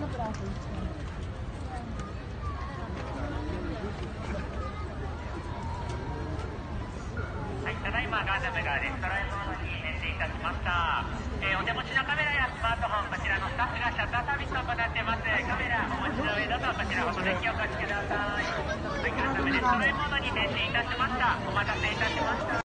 はい、ただいまガンダムがレストランモードに変身いたしました。お手持ちのカメラやスマートフォン、こちらのスタッフがシャッターサービスを行っています。カメラお持ちの上どうぞこちらほどぜひお越しください。はい、ガンダムレストランモードに変身いたしました。お待たせいたしました。